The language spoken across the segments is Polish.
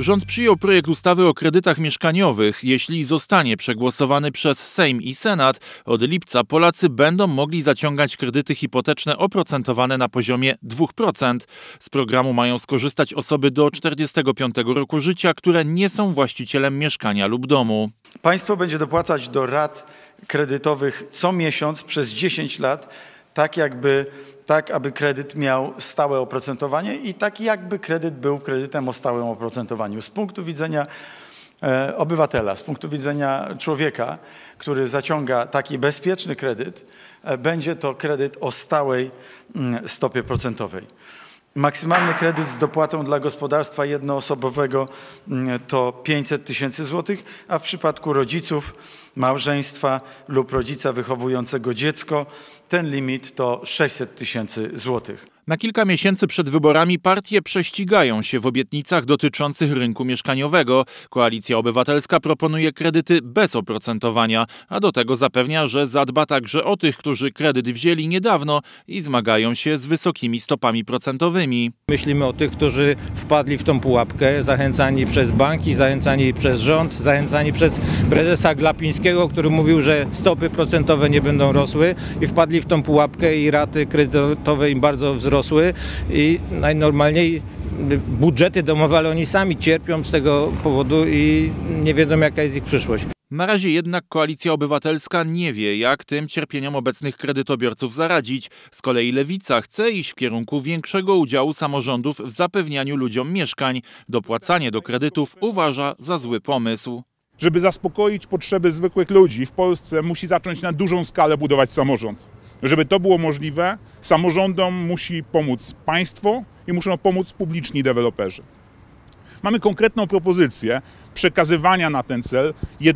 Rząd przyjął projekt ustawy o kredytach mieszkaniowych. Jeśli zostanie przegłosowany przez Sejm i Senat, od lipca Polacy będą mogli zaciągać kredyty hipoteczne oprocentowane na poziomie 2%. Z programu mają skorzystać osoby do 45 roku życia, które nie są właścicielem mieszkania lub domu. Państwo będzie dopłacać do rat kredytowych co miesiąc przez 10 lat, tak aby kredyt miał stałe oprocentowanie i tak jakby kredyt był kredytem o stałym oprocentowaniu. Z punktu widzenia obywatela, z punktu widzenia człowieka, który zaciąga taki bezpieczny kredyt, będzie to kredyt o stałej stopie procentowej. Maksymalny kredyt z dopłatą dla gospodarstwa jednoosobowego to 500 tysięcy złotych, a w przypadku rodziców, małżeństwa lub rodzica wychowującego dziecko ten limit to 600 tysięcy złotych. Na kilka miesięcy przed wyborami partie prześcigają się w obietnicach dotyczących rynku mieszkaniowego. Koalicja Obywatelska proponuje kredyty bez oprocentowania, a do tego zapewnia, że zadba także o tych, którzy kredyt wzięli niedawno i zmagają się z wysokimi stopami procentowymi. Myślimy o tych, którzy wpadli w tą pułapkę, zachęcani przez banki, zachęcani przez rząd, zachęcani przez prezesa Glapińskiego, który mówił, że stopy procentowe nie będą rosły i wpadli w tą pułapkę i raty kredytowe im bardzo wzrosły i najnormalniej budżety domowe, ale oni sami cierpią z tego powodu i nie wiedzą, jaka jest ich przyszłość. Na razie jednak Koalicja Obywatelska nie wie, jak tym cierpieniom obecnych kredytobiorców zaradzić. Z kolei Lewica chce iść w kierunku większego udziału samorządów w zapewnianiu ludziom mieszkań. Dopłacanie do kredytów uważa za zły pomysł. Żeby zaspokoić potrzeby zwykłych ludzi w Polsce, musi zacząć na dużą skalę budować samorząd. Żeby to było możliwe, samorządom musi pomóc państwo i muszą pomóc publiczni deweloperzy. Mamy konkretną propozycję przekazywania na ten cel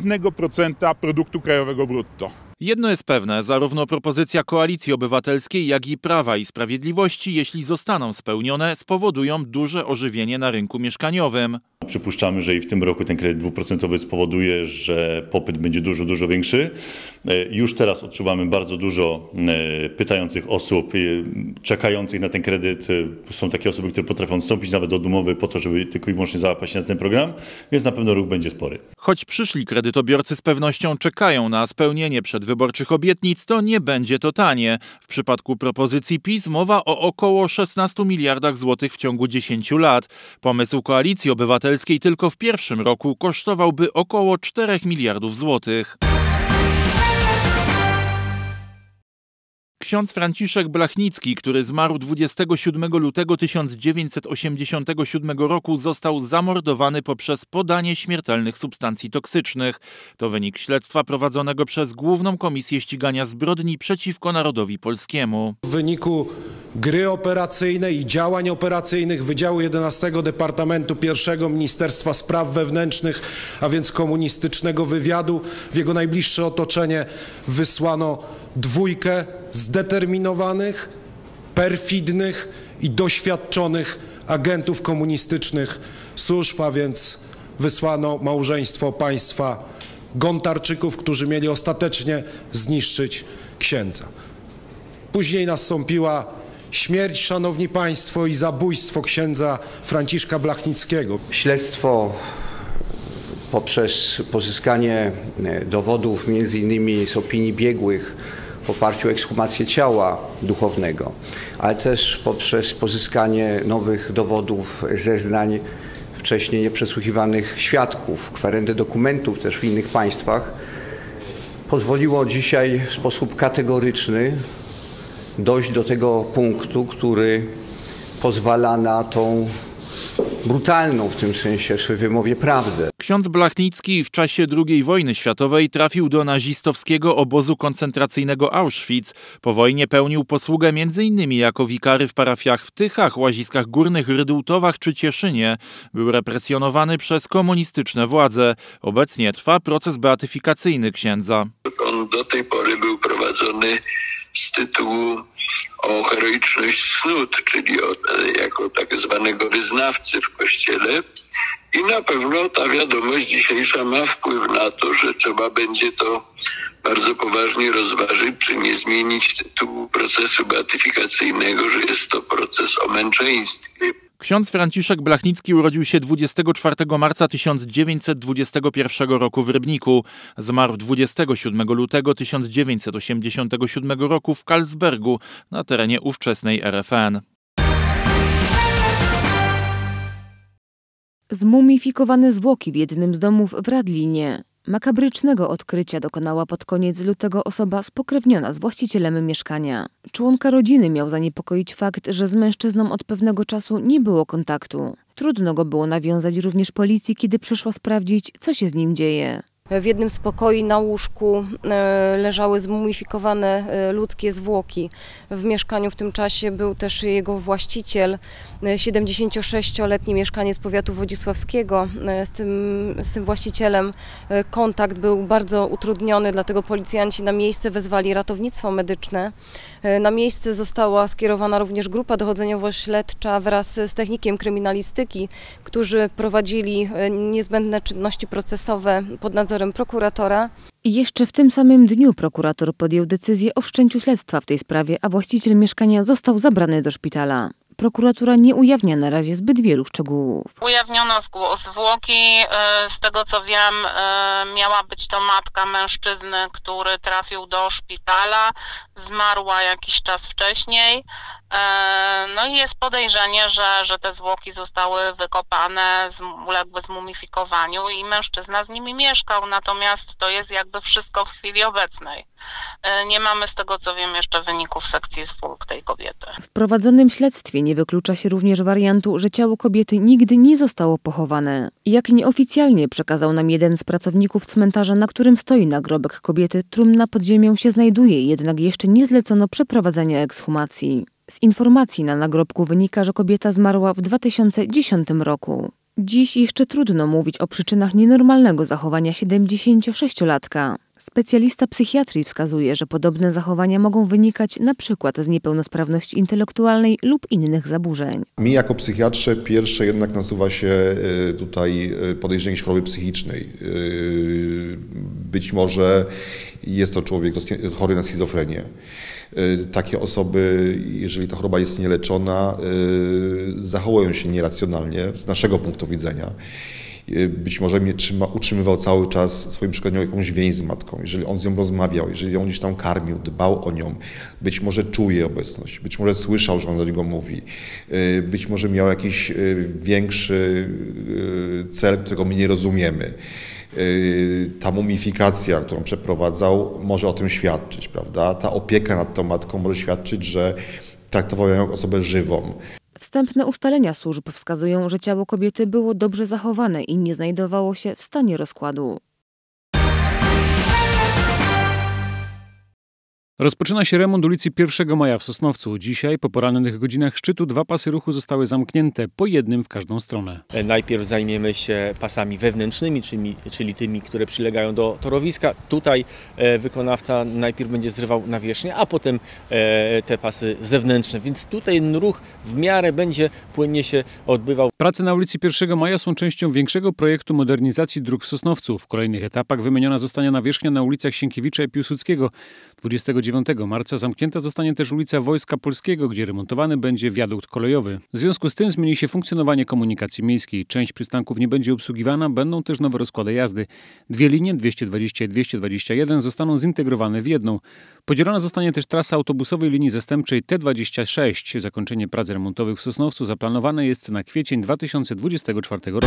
1% produktu krajowego brutto. Jedno jest pewne, zarówno propozycja Koalicji Obywatelskiej, jak i Prawa i Sprawiedliwości, jeśli zostaną spełnione, spowodują duże ożywienie na rynku mieszkaniowym. Przypuszczamy, że i w tym roku ten kredyt 2% spowoduje, że popyt będzie dużo większy. Już teraz odczuwamy bardzo dużo pytających osób, czekających na ten kredyt. Są takie osoby, które potrafią wstąpić nawet do umowy po to, żeby tylko i wyłącznie załapać się na ten program, więc na pewno ruch będzie spory. Choć przyszli kredytobiorcy z pewnością czekają na spełnienie przedwyborczych obietnic, to nie będzie to tanie. W przypadku propozycji PiS mowa o około 16 miliardach złotych w ciągu 10 lat. Pomysł Koalicji Obywatelskiej tylko w pierwszym roku kosztowałby około 4 miliardów złotych. Ksiądz Franciszek Blachnicki, który zmarł 27 lutego 1987 roku, został zamordowany poprzez podanie śmiertelnych substancji toksycznych. To wynik śledztwa prowadzonego przez Główną Komisję Ścigania Zbrodni przeciwko Narodowi Polskiemu. W wyniku gry operacyjnej i działań operacyjnych Wydziału 11 Departamentu I Ministerstwa Spraw Wewnętrznych, a więc komunistycznego wywiadu, w jego najbliższe otoczenie wysłano 2 zdeterminowanych, perfidnych i doświadczonych agentów komunistycznych służb, a więc wysłano małżeństwo państwa Gontarczyków, którzy mieli ostatecznie zniszczyć księdza. Później nastąpiła śmierć, szanowni państwo, i zabójstwo księdza Franciszka Blachnickiego. Śledztwo poprzez pozyskanie dowodów, między innymi z opinii biegłych, w oparciu o ekshumację ciała duchownego, ale też poprzez pozyskanie nowych dowodów, zeznań wcześniej nieprzesłuchiwanych świadków, kwerendy dokumentów też w innych państwach, pozwoliło dzisiaj w sposób kategoryczny dojść do tego punktu, który pozwala na tą brutalną w tym sensie w wymowie prawdę. Ksiądz Blachnicki w czasie II wojny światowej trafił do nazistowskiego obozu koncentracyjnego Auschwitz. Po wojnie pełnił posługę m.in. jako wikary w parafiach w Tychach, Łaziskach Górnych, Rydułtowach czy Cieszynie. Był represjonowany przez komunistyczne władze. Obecnie trwa proces beatyfikacyjny księdza. On do tej pory był prowadzony z tytułu o heroiczność cnót, czyli jako tak zwanego wyznawcy w kościele. I na pewno ta wiadomość dzisiejsza ma wpływ na to, że trzeba będzie to bardzo poważnie rozważyć, czy nie zmienić tytułu procesu beatyfikacyjnego, że jest to proces o męczeństwie. Ksiądz Franciszek Blachnicki urodził się 24 marca 1921 roku w Rybniku. Zmarł 27 lutego 1987 roku w Karlsbergu na terenie ówczesnej RFN. Zmumifikowane zwłoki w jednym z domów w Radlinie. Makabrycznego odkrycia dokonała pod koniec lutego osoba spokrewniona z właścicielem mieszkania. Członka rodziny miał zaniepokoić fakt, że z mężczyzną od pewnego czasu nie było kontaktu. Trudno go było nawiązać również policji, kiedy przyszła sprawdzić, co się z nim dzieje. W jednym z pokoi na łóżku leżały zmumifikowane ludzkie zwłoki. W mieszkaniu w tym czasie był też jego właściciel, 76-letni mieszkaniec powiatu wodzisławskiego. Z tym właścicielem kontakt był bardzo utrudniony, dlatego policjanci na miejsce wezwali ratownictwo medyczne. Na miejsce została skierowana również grupa dochodzeniowo-śledcza wraz z technikiem kryminalistyki, którzy prowadzili niezbędne czynności procesowe pod nadzorem prokuratora. I jeszcze w tym samym dniu prokurator podjął decyzję o wszczęciu śledztwa w tej sprawie, a właściciel mieszkania został zabrany do szpitala. Prokuratura nie ujawnia na razie zbyt wielu szczegółów. Ujawniono zwłoki. Z tego co wiem, miała być to matka mężczyzny, który trafił do szpitala. Zmarła jakiś czas wcześniej. No i jest podejrzenie, że te zwłoki zostały wykopane, uległy zmumifikowaniu i mężczyzna z nimi mieszkał. Natomiast to jest jakby wszystko w chwili obecnej. Nie mamy z tego co wiem jeszcze wyników sekcji zwłok tej kobiety. W prowadzonym śledztwie nie wyklucza się również wariantu, że ciało kobiety nigdy nie zostało pochowane. Jak nieoficjalnie przekazał nam jeden z pracowników cmentarza, na którym stoi nagrobek kobiety, trumna pod ziemią się znajduje, jednak jeszcze nie zlecono przeprowadzenia ekshumacji. Z informacji na nagrobku wynika, że kobieta zmarła w 2010 roku. Dziś jeszcze trudno mówić o przyczynach nienormalnego zachowania 76-latka. Specjalista psychiatrii wskazuje, że podobne zachowania mogą wynikać np. z niepełnosprawności intelektualnej lub innych zaburzeń. Mi jako psychiatrze pierwsze jednak nasuwa się tutaj podejrzenie choroby psychicznej. Być może jest to człowiek chory na schizofrenię. Takie osoby, jeżeli ta choroba jest nieleczona, zachowują się nieracjonalnie z naszego punktu widzenia. Być może mnie utrzymywał cały czas swoim mieszkaniem jakąś więź z matką, jeżeli on z nią rozmawiał, jeżeli ją gdzieś tam karmił, dbał o nią, być może czuje jej obecność, być może słyszał, że on do niego mówi, być może miał jakiś większy cel, którego my nie rozumiemy. Ta mumifikacja, którą przeprowadzał, może o tym świadczyć, prawda? Ta opieka nad tą matką może świadczyć, że traktował ją jak osobę żywą. Wstępne ustalenia służb wskazują, że ciało kobiety było dobrze zachowane i nie znajdowało się w stanie rozkładu. Rozpoczyna się remont ulicy 1 Maja w Sosnowcu. Dzisiaj po porannych godzinach szczytu 2 pasy ruchu zostały zamknięte, po jednym w każdą stronę. Najpierw zajmiemy się pasami wewnętrznymi, czyli tymi, które przylegają do torowiska. Tutaj wykonawca najpierw będzie zrywał nawierzchnię, a potem te pasy zewnętrzne, więc tutaj ruch w miarę będzie płynnie się odbywał. Prace na ulicy 1 Maja są częścią większego projektu modernizacji dróg w Sosnowcu. W kolejnych etapach wymieniona zostanie nawierzchnia na ulicach Sienkiewicza i Piłsudskiego. 29 marca zamknięta zostanie też ulica Wojska Polskiego, gdzie remontowany będzie wiadukt kolejowy. W związku z tym zmieni się funkcjonowanie komunikacji miejskiej. Część przystanków nie będzie obsługiwana, będą też nowe rozkłady jazdy. 2 linie 220 i 221 zostaną zintegrowane w jedną. Podzielona zostanie też trasa autobusowej linii zastępczej T26. Zakończenie prac remontowych w Sosnowcu zaplanowane jest na kwiecień 2024 roku.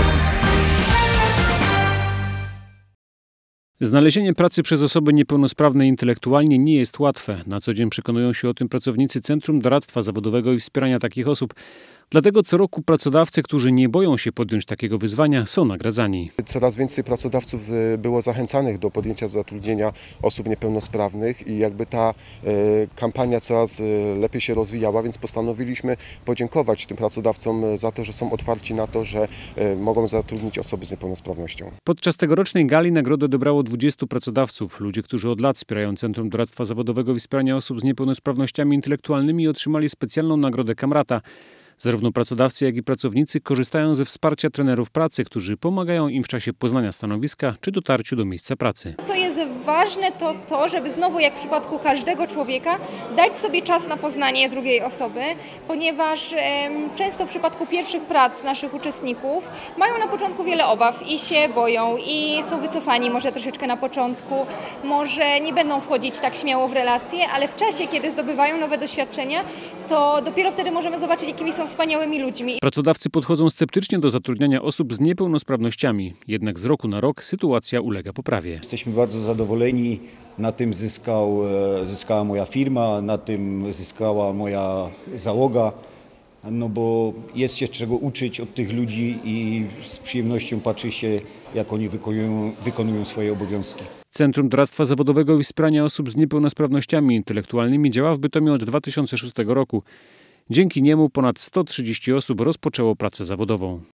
Znalezienie pracy przez osoby niepełnosprawne intelektualnie nie jest łatwe. Na co dzień przekonują się o tym pracownicy Centrum Doradztwa Zawodowego i Wspierania takich osób. Dlatego co roku pracodawcy, którzy nie boją się podjąć takiego wyzwania, są nagradzani. Coraz więcej pracodawców było zachęcanych do podjęcia zatrudnienia osób niepełnosprawnych i jakby ta kampania coraz lepiej się rozwijała, więc postanowiliśmy podziękować tym pracodawcom za to, że są otwarci na to, że mogą zatrudnić osoby z niepełnosprawnością. Podczas tegorocznej gali nagrodę odebrało 20 pracodawców. Ludzie, którzy od lat wspierają Centrum Doradztwa Zawodowego i Wspierania osób z niepełnosprawnościami intelektualnymi, otrzymali specjalną nagrodę Kamrata. Zarówno pracodawcy, jak i pracownicy korzystają ze wsparcia trenerów pracy, którzy pomagają im w czasie poznania stanowiska czy dotarciu do miejsca pracy. Co jest ważne to, żeby znowu jak w przypadku każdego człowieka dać sobie czas na poznanie drugiej osoby, ponieważ często w przypadku pierwszych prac naszych uczestników mają na początku wiele obaw i się boją i są wycofani może troszeczkę na początku, może nie będą wchodzić tak śmiało w relacje, ale w czasie, kiedy zdobywają nowe doświadczenia, to dopiero wtedy możemy zobaczyć, jakimi są wspaniałymi ludźmi. Pracodawcy podchodzą sceptycznie do zatrudniania osób z niepełnosprawnościami, jednak z roku na rok sytuacja ulega poprawie. Jesteśmy bardzo zadowoleni, na tym zyskała moja firma, na tym zyskała moja załoga, no bo jest się czego uczyć od tych ludzi i z przyjemnością patrzy się, jak oni wykonują swoje obowiązki. Centrum Doradztwa Zawodowego i Wspierania Osób z Niepełnosprawnościami Intelektualnymi działa w Bytomiu od 2006 roku. Dzięki niemu ponad 130 osób rozpoczęło pracę zawodową.